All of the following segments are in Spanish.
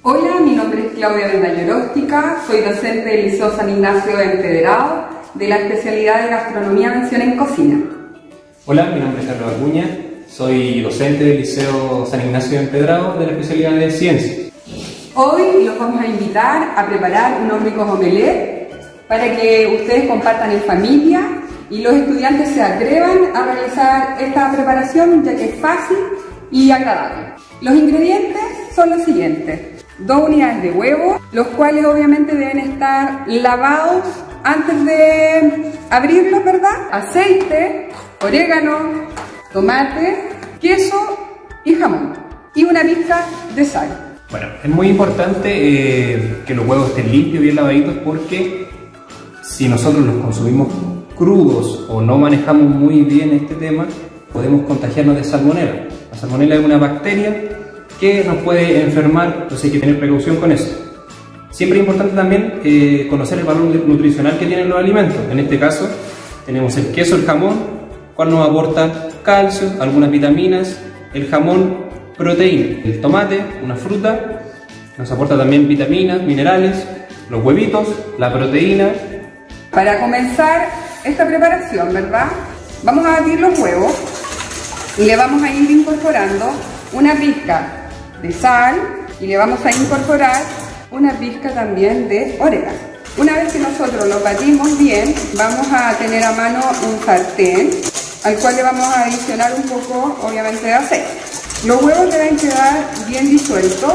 Hola, mi nombre es Claudia Vendañoróstica, soy docente del Liceo San Ignacio de Empedrado, de la especialidad de Gastronomía Mención en Cocina. Hola, mi nombre es Carlos Arguña, soy docente del Liceo San Ignacio de Empedrado, de la especialidad de Ciencias. Hoy los vamos a invitar a preparar unos ricos omelets para que ustedes compartan en familia y los estudiantes se atrevan a realizar esta preparación, ya que es fácil y agradable. Los ingredientes son los siguientes: 2 unidades de huevo, los cuales obviamente deben estar lavados antes de abrirlos, ¿verdad? Aceite, orégano, tomate, queso y jamón. Y una pizca de sal. Bueno, es muy importante que los huevos estén limpios, bien lavaditos, porque si nosotros los consumimos crudos o no manejamos muy bien este tema, podemos contagiarnos de salmonela. La salmonela es una bacteria que nos puede enfermar, entonces hay que tener precaución con eso. Siempre es importante también conocer el valor nutricional que tienen los alimentos. En este caso tenemos el queso, el jamón, cual nos aporta calcio, algunas vitaminas, el jamón, proteína, el tomate, una fruta, nos aporta también vitaminas, minerales, los huevitos, la proteína. Para comenzar esta preparación, ¿verdad? Vamos a batir los huevos y le vamos a ir incorporando una pizca de sal y le vamos a incorporar una pizca también de orégano. Una vez que nosotros los batimos bien, vamos a tener a mano un sartén al cual le vamos a adicionar un poco, obviamente, de aceite. Los huevos deben quedar bien disueltos,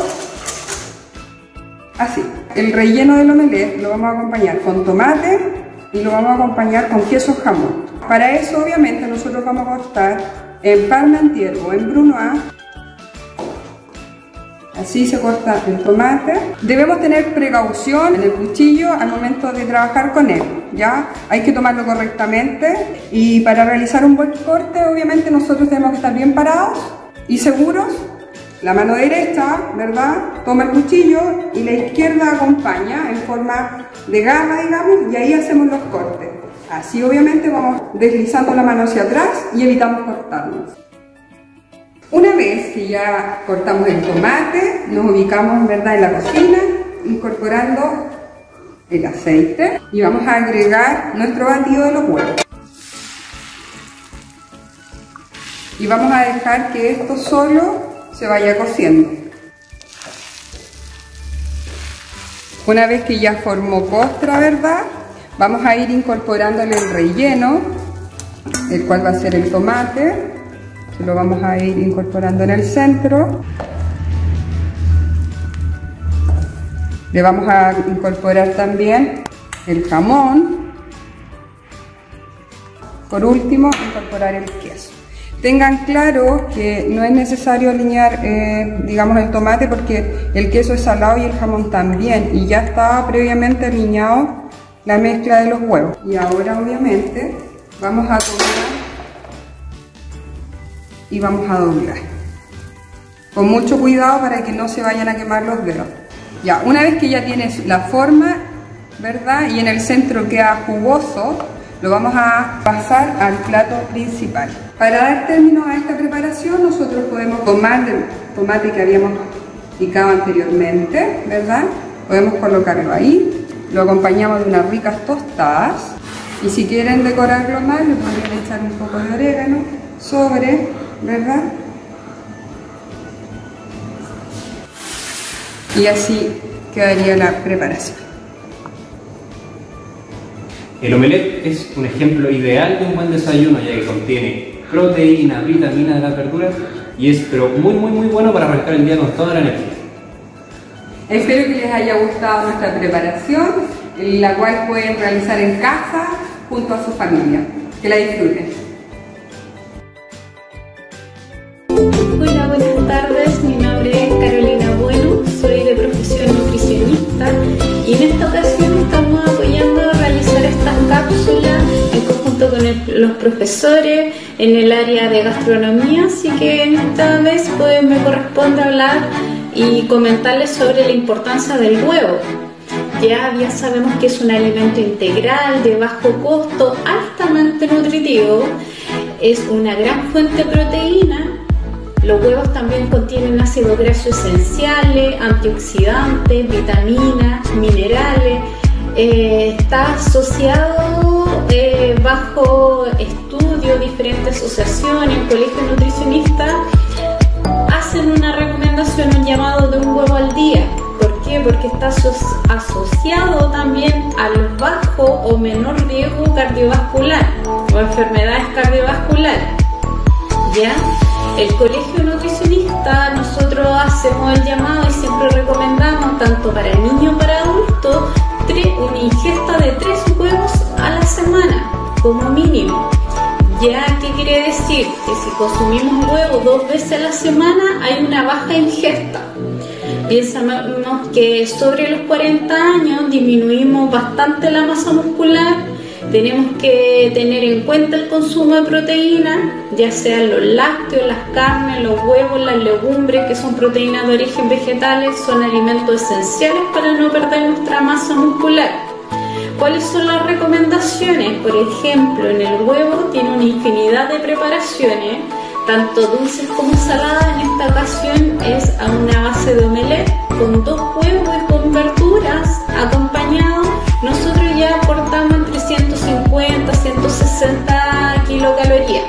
así. El relleno del omelette lo vamos a acompañar con tomate y lo vamos a acompañar con queso jamón. Para eso, obviamente, nosotros vamos a cortar en parmentier o en brunoise. Así se corta el tomate. Debemos tener precaución en el cuchillo al momento de trabajar con él, ¿ya? Hay que tomarlo correctamente y para realizar un buen corte, obviamente, nosotros tenemos que estar bien parados y seguros. La mano derecha, ¿verdad?, toma el cuchillo y la izquierda acompaña en forma de garra, digamos, y ahí hacemos los cortes. Así, obviamente, vamos deslizando la mano hacia atrás y evitamos cortarnos. Una vez que ya cortamos el tomate, nos ubicamos, ¿verdad?, en la cocina, incorporando el aceite y vamos a agregar nuestro batido de los huevos. Y vamos a dejar que esto solo se vaya cociendo. Una vez que ya formó costra, ¿verdad?, vamos a ir incorporándole el relleno, el cual va a ser el tomate. Lo vamos a ir incorporando en el centro. Le vamos a incorporar también el jamón. Por último, incorporar el queso. Tengan claro que no es necesario alinear, digamos, el tomate, porque el queso es salado y el jamón también, y ya estaba previamente alineado la mezcla de los huevos. Y ahora, obviamente, vamos a tomar y vamos a doblar con mucho cuidado para que no se vayan a quemar los dedos. Ya, una vez que ya tienes la forma, ¿verdad?, y en el centro queda jugoso, lo vamos a pasar al plato principal. Para dar término a esta preparación, nosotros podemos tomar el tomate que habíamos picado anteriormente, ¿verdad? Podemos colocarlo ahí, lo acompañamos de unas ricas tostadas, y si quieren decorarlo más, le podrían echar un poco de orégano sobre, ¿verdad? Y así quedaría la preparación. El omelette es un ejemplo ideal de un buen desayuno, ya que contiene proteína, vitaminas de las verduras y es muy bueno para arrancar el día con toda la energía. Espero que les haya gustado nuestra preparación, la cual pueden realizar en casa junto a su familia. Que la disfruten. Hola, buenas tardes, mi nombre es Carolina Bueno, soy de profesión nutricionista y en esta ocasión estamos apoyando a realizar estas cápsulas en conjunto con los profesores en el área de gastronomía, así que esta vez pues me corresponde hablar y comentarles sobre la importancia del huevo. Ya sabemos que es un alimento integral, de bajo costo, altamente nutritivo, es una gran fuente de proteína Los huevos también contienen ácidos grasos esenciales, antioxidantes, vitaminas, minerales. Está asociado bajo estudio, diferentes asociaciones, colegios nutricionistas hacen una recomendación, un llamado de un huevo al día. ¿Por qué? Porque está asociado también al bajo o menor riesgo cardiovascular o enfermedades cardiovasculares. ¿Ya? El colegio nutricionista, nosotros hacemos el llamado y siempre recomendamos, tanto para niños como para adultos, una ingesta de 3 huevos a la semana, como mínimo. ¿Ya? ¿Qué quiere decir? Que si consumimos huevos 2 veces a la semana, hay una baja ingesta. Pensamos que sobre los 40 años disminuimos bastante la masa muscular. Tenemos que tener en cuenta el consumo de proteínas, ya sean los lácteos, las carnes, los huevos, las legumbres, que son proteínas de origen vegetales, son alimentos esenciales para no perder nuestra masa muscular. ¿Cuáles son las recomendaciones? Por ejemplo, en el huevo tiene una infinidad de preparaciones, tanto dulces como saladas. En esta ocasión es a una base de omelette con 2 huevos y con verduras acompañados. Nosotros ya aportamos entre 150 a 160 kilocalorías.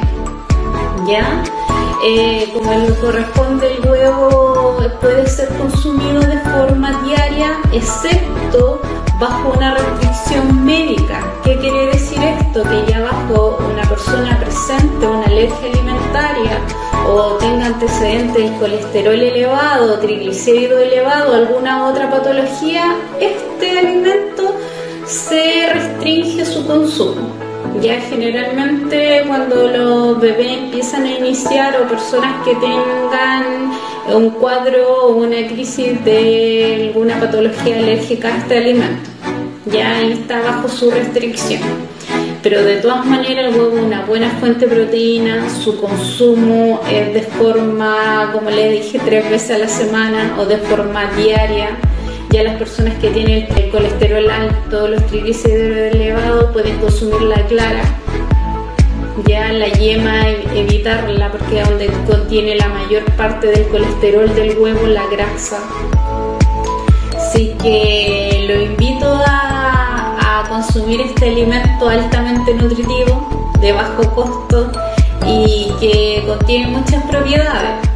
¿Ya? Como le corresponde, el huevo puede ser consumido de forma diaria, excepto bajo una restricción médica. ¿Qué quiere decir esto? Que ya bajo una persona presente una alergia alimentaria o tenga antecedentes de colesterol elevado, triglicéridos elevados, alguna otra patología, este alimento se restringe su consumo. Ya generalmente cuando los bebés empiezan a iniciar o personas que tengan un cuadro o una crisis de alguna patología alérgica a este alimento, ya ahí está bajo su restricción. Pero de todas maneras el huevo es una buena fuente de proteína, su consumo es de forma, como les dije, 3 veces a la semana o de forma diaria. Ya las personas que tienen el colesterol alto, los triglicéridos elevados, pueden consumir la clara. Ya la yema, evitarla, porque es donde contiene la mayor parte del colesterol del huevo, la grasa. Así que lo invito a consumir este alimento altamente nutritivo, de bajo costo y que contiene muchas propiedades.